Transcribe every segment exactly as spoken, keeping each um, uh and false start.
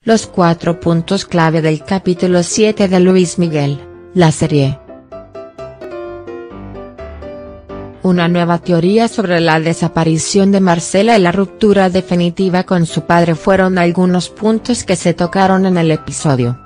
Los cuatro puntos clave del capítulo siete de Luis Miguel, la serie. Una nueva teoría sobre la desaparición de Marcela y la ruptura definitiva con su padre fueron algunos puntos que se tocaron en el episodio.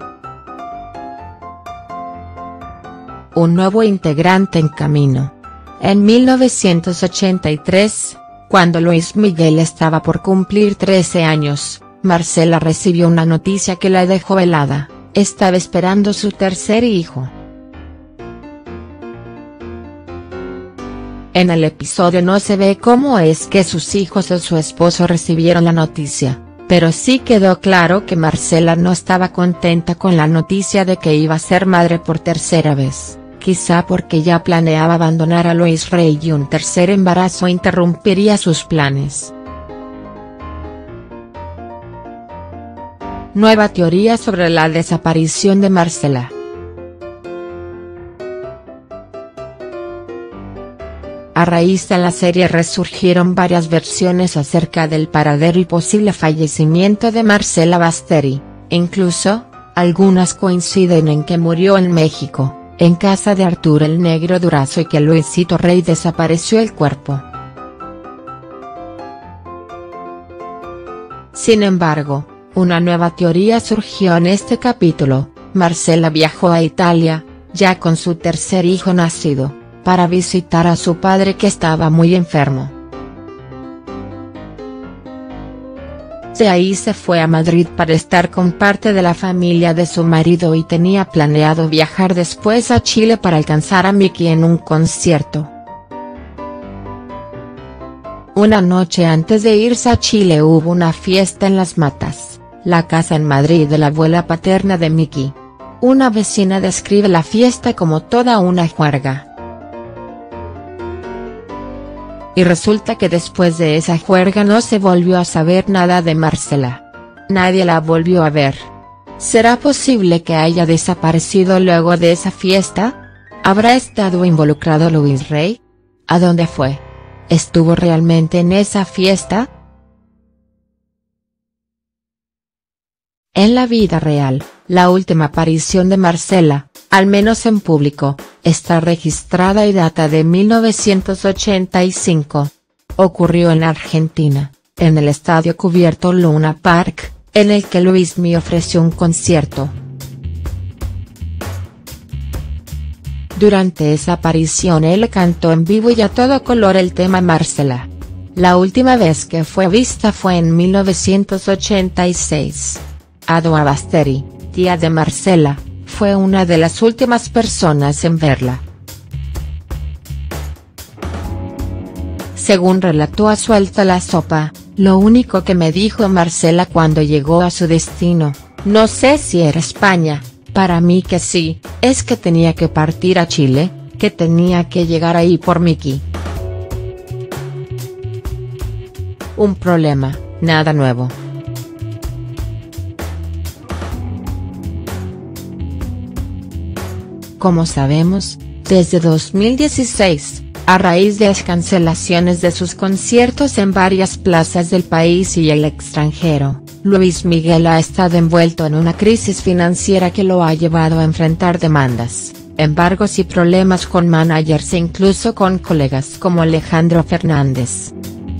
Un nuevo integrante en camino. En mil novecientos ochenta y tres, cuando Luis Miguel estaba por cumplir trece años, Marcela recibió una noticia que la dejó helada: estaba esperando su tercer hijo. En el episodio no se ve cómo es que sus hijos o su esposo recibieron la noticia, pero sí quedó claro que Marcela no estaba contenta con la noticia de que iba a ser madre por tercera vez. Quizá porque ya planeaba abandonar a Luis Rey y un tercer embarazo interrumpiría sus planes. Nueva teoría sobre la desaparición de Marcela. A raíz de la serie resurgieron varias versiones acerca del paradero y posible fallecimiento de Marcela Basteri, incluso, algunas coinciden en que murió en México, en casa de Arturo el Negro Durazo, y que Luisito Rey desapareció el cuerpo. Sin embargo, una nueva teoría surgió en este capítulo: Marcela viajó a Italia, ya con su tercer hijo nacido, para visitar a su padre que estaba muy enfermo. De ahí se fue a Madrid para estar con parte de la familia de su marido y tenía planeado viajar después a Chile para alcanzar a Miki en un concierto. Una noche antes de irse a Chile hubo una fiesta en Las Matas, la casa en Madrid de la abuela paterna de Miki. Una vecina describe la fiesta como toda una juerga. Y resulta que después de esa juerga no se volvió a saber nada de Marcela. Nadie la volvió a ver. ¿Será posible que haya desaparecido luego de esa fiesta? ¿Habrá estado involucrado Luis Rey? ¿A dónde fue? ¿Estuvo realmente en esa fiesta? En la vida real, la última aparición de Marcela, al menos en público, está registrada y data de mil novecientos ochenta y cinco. Ocurrió en Argentina, en el estadio cubierto Luna Park, en el que Luismi ofreció un concierto. Durante esa aparición él cantó en vivo y a todo color el tema Marcela. La última vez que fue vista fue en mil novecientos ochenta y seis. Adoa Basteri, tía de Marcela, fue una de las últimas personas en verla. Según relató a Suelta la Sopa, lo único que me dijo Marcela cuando llegó a su destino, no sé si era España, para mí que sí, es que tenía que partir a Chile, que tenía que llegar ahí por Miki. Un problema, nada nuevo. Como sabemos, desde dos mil dieciséis, a raíz de las cancelaciones de sus conciertos en varias plazas del país y el extranjero, Luis Miguel ha estado envuelto en una crisis financiera que lo ha llevado a enfrentar demandas, embargos y problemas con managers e incluso con colegas como Alejandro Fernández.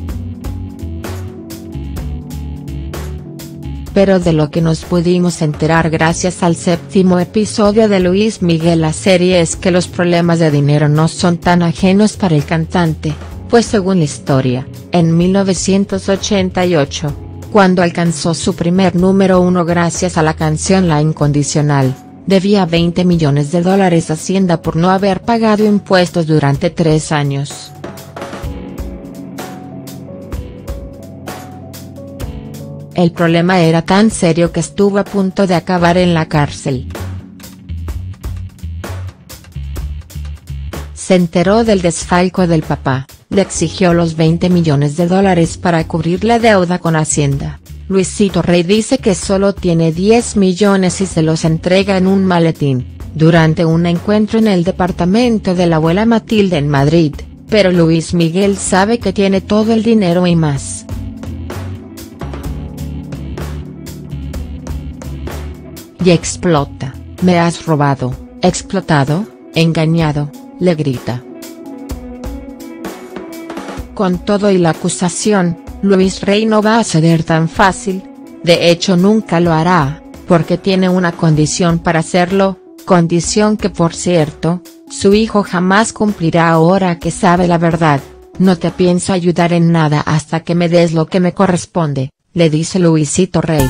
Pero de lo que nos pudimos enterar gracias al séptimo episodio de Luis Miguel la serie es que los problemas de dinero no son tan ajenos para el cantante, pues según la historia, en mil novecientos ochenta y ocho, cuando alcanzó su primer número uno gracias a la canción La Incondicional, debía veinte millones de dólares a Hacienda por no haber pagado impuestos durante tres años. El problema era tan serio que estuvo a punto de acabar en la cárcel. Se enteró del desfalco del papá, le exigió los veinte millones de dólares para cubrir la deuda con Hacienda. Luisito Rey dice que solo tiene diez millones y se los entrega en un maletín, durante un encuentro en el departamento de la abuela Matilde en Madrid, pero Luis Miguel sabe que tiene todo el dinero y más. y explota: «Me has robado, explotado, engañado», le grita. Con todo y la acusación, Luis Rey no va a ceder tan fácil, de hecho nunca lo hará, porque tiene una condición para hacerlo, condición que por cierto, su hijo jamás cumplirá ahora que sabe la verdad. «No te pienso ayudar en nada hasta que me des lo que me corresponde», le dice Luisito Rey.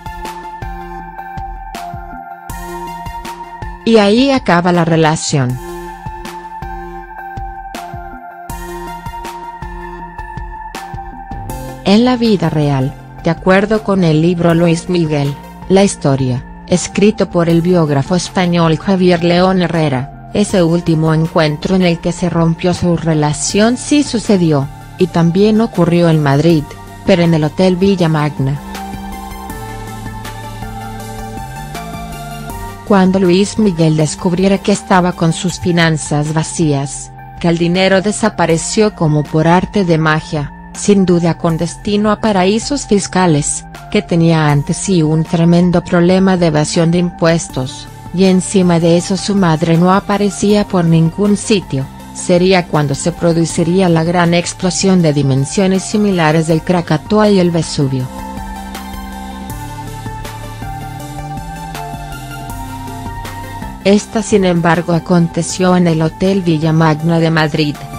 Y ahí acaba la relación. En la vida real, de acuerdo con el libro Luis Miguel, la historia, escrito por el biógrafo español Javier León Herrera, ese último encuentro en el que se rompió su relación sí sucedió, y también ocurrió en Madrid, pero en el Hotel Villa Magna. Cuando Luis Miguel descubriera que estaba con sus finanzas vacías, que el dinero desapareció como por arte de magia, sin duda con destino a paraísos fiscales, que tenía ante sí un tremendo problema de evasión de impuestos, y encima de eso su madre no aparecía por ningún sitio, sería cuando se produciría la gran explosión de dimensiones similares del Krakatoa y el Vesubio. Esta sin embargo aconteció en el Hotel Villa Magna de Madrid.